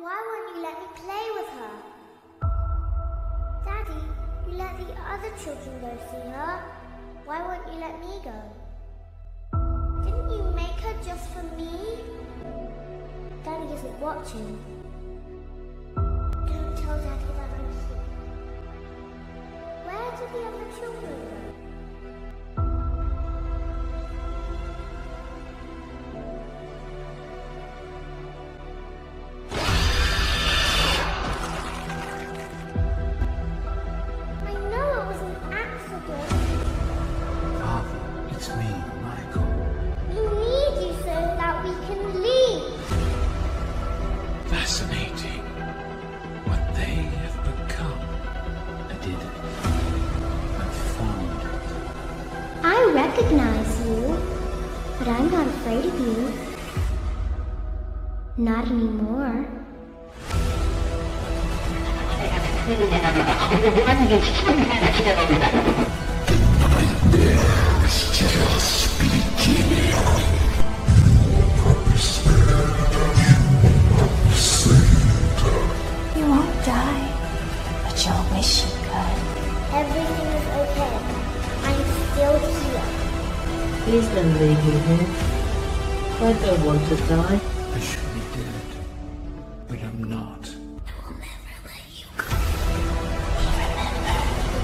why won't you let me play with her? Daddy, you let the other children go see her. Why won't you let me go? Didn't you make her just for me? Daddy isn't watching. Don't tell Daddy that I'm here. Where do the other children go? I recognize you, but I'm not afraid of you. Not anymore. Just beginning. You won't die, but you'll wish you could. Everything is okay. I'm still here. Please don't leave me here. I don't want to die. I should be dead, but I'm not. I will never let you go. Remember,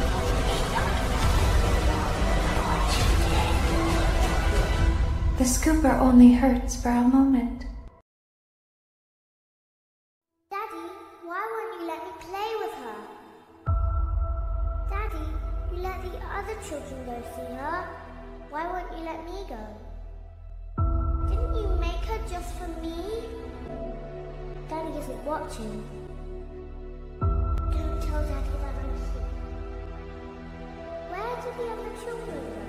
what you did. The scooper only hurts for a moment. Daddy, why won't you let me play with her? Daddy, you let the other children go see her. Why won't you let me go? Didn't you make her just for me? Daddy isn't watching. Don't tell Daddy that I'm here. Where do the other children go?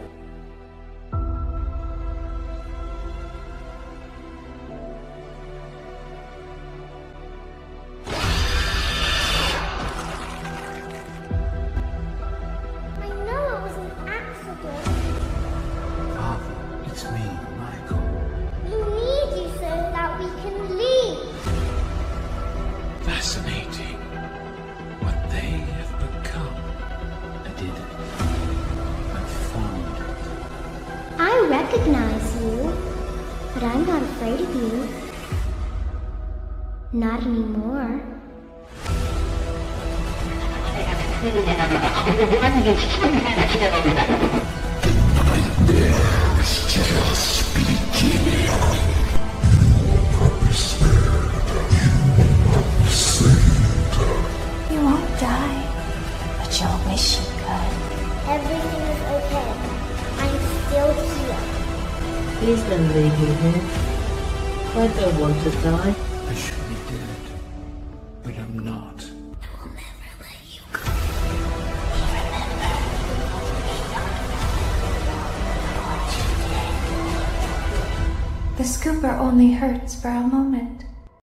Fascinating. What they have become. I did it. I found it. I recognize you, but I'm not afraid of you. Not anymore. There's just beginning. You won't die, but you'll wish you could. Everything is okay. I'm still here. Please don't leave me here. I don't want to die. I should be dead, but I'm not. I will never let you go. Remember, what you did. The scooper only hurts for a moment.